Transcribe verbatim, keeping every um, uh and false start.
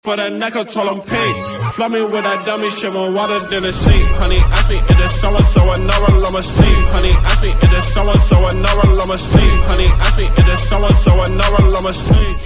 For that neck, I told him pink. Flood me with that dummy shit more water than a sink. Honey, ask me if it's so-and-so, I know I'll mistake. Honey, ask me if it's so-and-so, I know I'll mistake. Honey, ask me if it's so-and-so, I know I'll mistake.